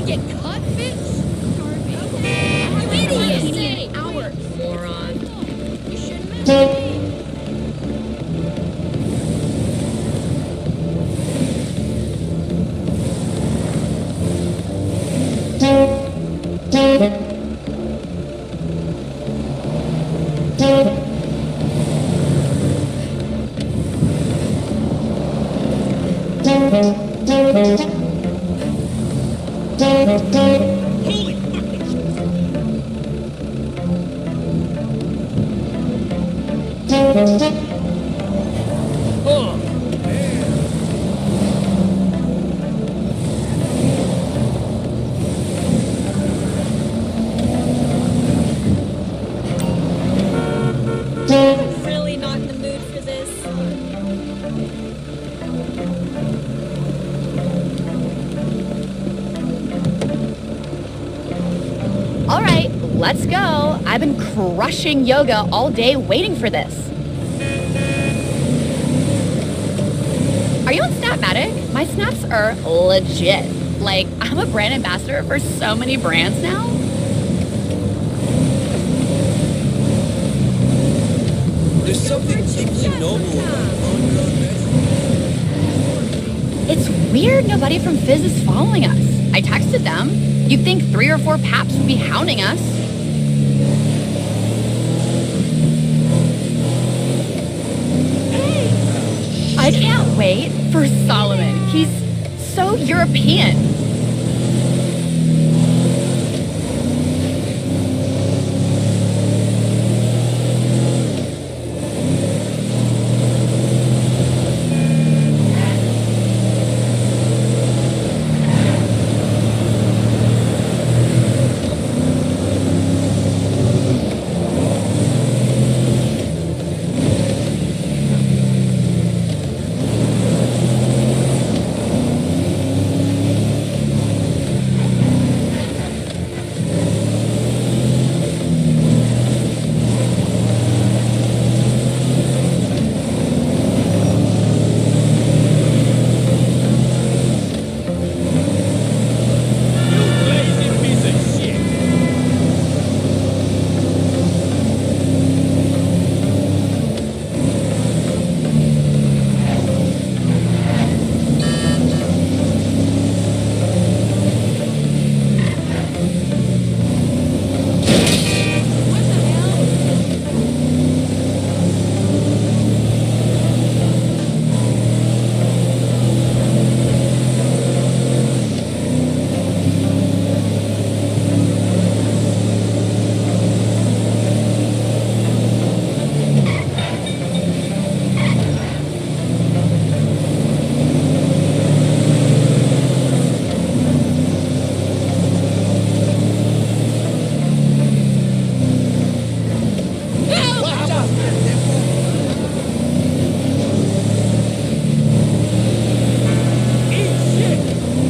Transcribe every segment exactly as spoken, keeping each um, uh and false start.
wanna get cut, bitch? You idiot! You need an hour, moron. You shouldn't have. Holy fucking oh, I'm really not in the mood for this. All right, let's go. I've been crushing yoga all day waiting for this. Are you on Snapmatic? My snaps are legit. Like, I'm a brand ambassador for so many brands now. there's something deeply noble about on-road medicine. It's weird nobody from Fizz is following us. I texted them. You'd think three or four paps would be hounding us. Hey! I can't wait for Solomon. He's so European. You lazy piece of shit. Eat shit.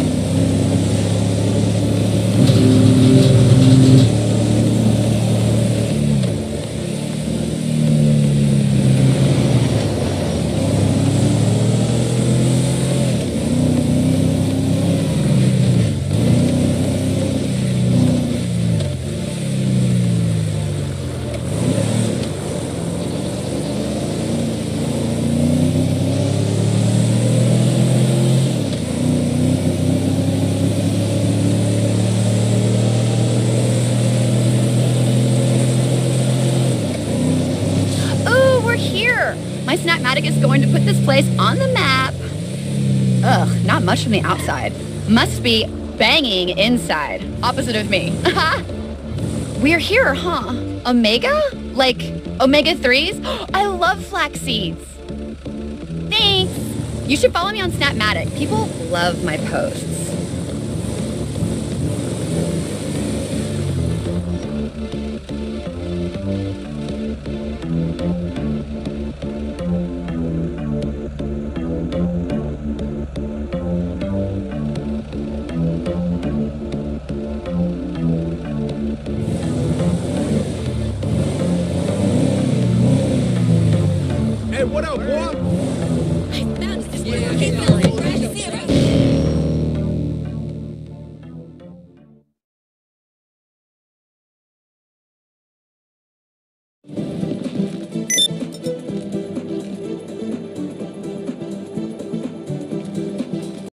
Ooh, we're here. My Snapmatic is going to put this place on the map. Ugh, not much from the outside. Must be banging inside. Opposite of me. We're here, huh? Omega? Like omega threes? I love flax seeds. Thanks. You should follow me on Snapmatic. People love my posts.